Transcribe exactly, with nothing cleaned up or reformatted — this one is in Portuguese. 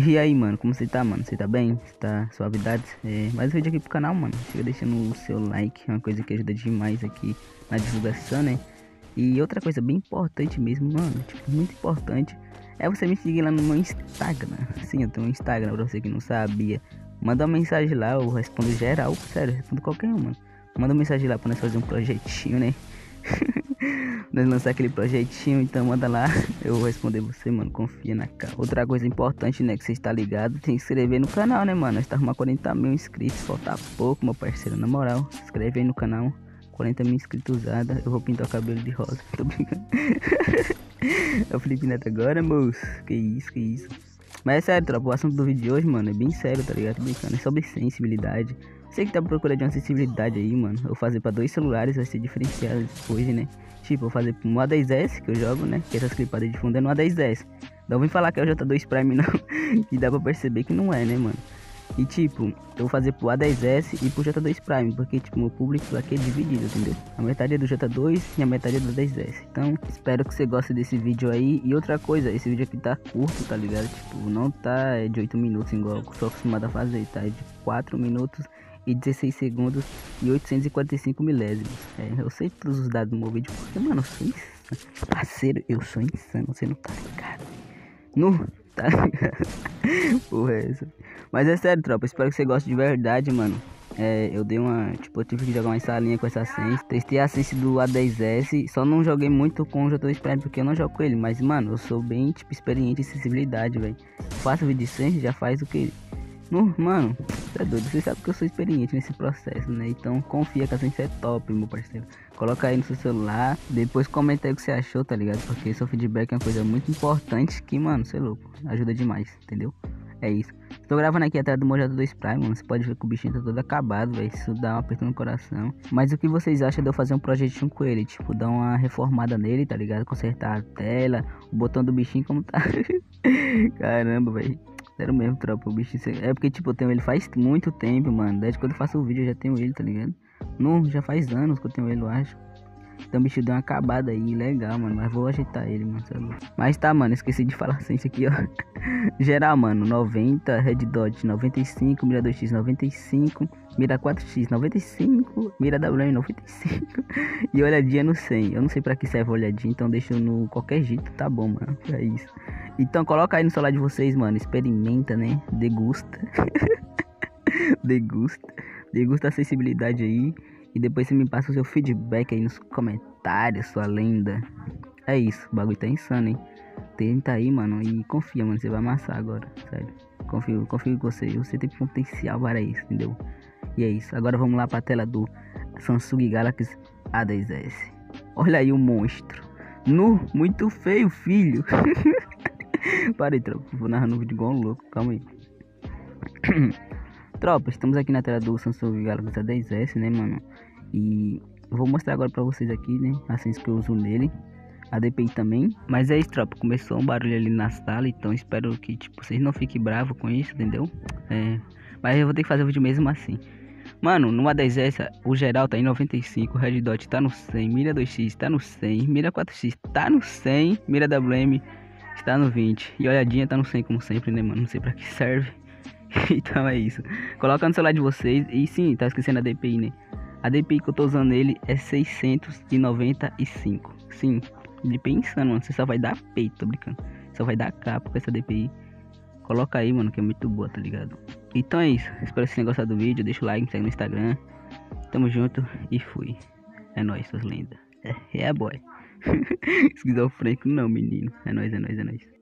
E aí, mano, como você tá, mano? Você tá bem? Você tá suavidade? É, mais um vídeo aqui pro canal, mano. Chega deixando o seu like, é uma coisa que ajuda demais aqui na divulgação, né? E outra coisa bem importante mesmo, mano, tipo, muito importante, é você me seguir lá no meu Instagram. Sim, eu tenho um Instagram pra você que não sabia. Manda uma mensagem lá, eu respondo geral, sério, respondo qualquer um, mano. Manda uma mensagem lá pra nós fazer um projetinho, né? Nós lançar aquele projetinho, então manda lá, eu vou responder você, mano, confia na cara. Outra coisa importante, né, que você está ligado, tem que se inscrever no canal, né, mano, nós tá arrumando quarenta mil inscritos, falta pouco, meu parceiro, na moral, se inscreve aí no canal, quarenta mil inscritos usada, eu vou pintar o cabelo de rosa, tô brincando. É o Felipe Neto agora, moço, que isso, que isso. Mas é sério, tropa, o assunto do vídeo de hoje, mano, é bem sério, tá ligado? Tô brincando, é sobre sensibilidade. Você que tá procurando de uma sensibilidade aí, mano, eu vou fazer pra dois celulares, vai ser diferenciado hoje, né? Tipo, eu vou fazer um A dez S que eu jogo, né? Que essas clipadas de fundo é no A dez S. Não vem falar que é o J dois Prime, não. Que dá pra perceber que não é, né, mano? E tipo, eu vou fazer pro A dez S e pro J dois Prime, porque tipo, meu público aqui é dividido, entendeu? A metade é do J dois e a metade é do A dez S. Então, espero que você goste desse vídeo aí. E outra coisa, esse vídeo aqui tá curto, tá ligado? Tipo, não tá de oito minutos igual eu sou acostumado a fazer, tá? É de quatro minutos e dezesseis segundos e oitocentos e quarenta e cinco milésimos. É, eu sei todos os dados do meu vídeo, porque, mano, eu sou insano. Parceiro, eu sou insano, você não tá ligado? Não, tá ligado? Porra, é essa. Mas é sério, tropa, espero que você goste de verdade, mano. É, eu dei uma, tipo, eu tive que jogar uma salinha com essa Sense. Testei a Sense do A dez S, só não joguei muito com o J dois Prime porque eu não jogo com ele. Mas, mano, eu sou bem, tipo, experiente em sensibilidade, velho. Faço vídeo de Sense, já faz o que... No, mano, você é doido, você sabe que eu sou experiente nesse processo, né? Então confia que a Sense é top, meu parceiro. Coloca aí no seu celular, depois comenta aí o que você achou, tá ligado? Porque seu feedback é uma coisa muito importante que, mano, você é louco, ajuda demais, entendeu? É isso. Estou gravando aqui atrás do meu J dois Prime, mano. Você pode ver que o bichinho tá todo acabado, velho. Isso dá um aperto no coração. Mas o que vocês acham de eu fazer um projetinho com ele? Tipo, dar uma reformada nele, tá ligado? Consertar a tela, o botão do bichinho como tá. Caramba, velho. Sério mesmo, tropa, o bichinho... É porque, tipo, eu tenho ele faz muito tempo, mano. Desde quando eu faço o vídeo eu já tenho ele, tá ligado? Não, já faz anos que eu tenho ele, eu acho. Então o bicho deu uma acabada aí, legal, mano. Mas vou ajeitar ele, mano, sabe? Mas tá, mano, esqueci de falar assim, isso aqui, ó. Geral, mano, noventa, Red Dot noventa e cinco, Mira dois X noventa e cinco, Mira quatro X noventa e cinco, Mira W M noventa e cinco e olhadinha no cem. Eu não sei pra que serve a olhadinha, então deixo no qualquer jeito, tá bom, mano. É isso. Então coloca aí no celular de vocês, mano. Experimenta, né? Degusta. Degusta. Degusta a sensibilidade aí. E depois você me passa o seu feedback aí nos comentários, sua lenda. É isso, o bagulho tá insano, hein? Tenta aí, mano, e confia, mano, você vai amassar agora, sério. Confio, confio em você, você tem potencial para isso, entendeu? E é isso, agora vamos lá pra tela do Samsung Galaxy A dez S. Olha aí o monstro. Nu, muito feio, filho. Para aí, tropa, vou narrar no vídeo igual um louco, calma aí. Tropa, estamos aqui na tela do Samsung Galaxy A dez S, né, mano? E eu vou mostrar agora pra vocês aqui, né, a sense que eu uso nele. A D P I também. Mas é isso, tropa, começou um barulho ali na sala, então espero que, tipo, vocês não fiquem bravos com isso, entendeu? É, mas eu vou ter que fazer o vídeo mesmo assim. Mano, no A dez S, o geral tá em noventa e cinco, o Red Dot tá no cem, Mira dois X tá no cem, Mira quatro X tá no cem, Mira W M está no vinte. E olhadinha tá no cem, como sempre, né, mano? Não sei pra que serve. Então é isso. Coloca no celular de vocês. E sim, tá esquecendo a D P I, né? A D P I que eu tô usando nele é seiscentos e noventa e cinco. Sim, D P I insano, mano. Você só vai dar peito, tô brincando. Só vai dar capa com essa D P I. Coloca aí, mano, que é muito boa, tá ligado? Então é isso. Espero que vocês tenham gostado do vídeo. Deixa o like, me segue no Instagram. Tamo junto e fui. É nóis, suas lendas. É, é boy. Esquizofrênico não, menino. É nóis, é nóis, é nóis.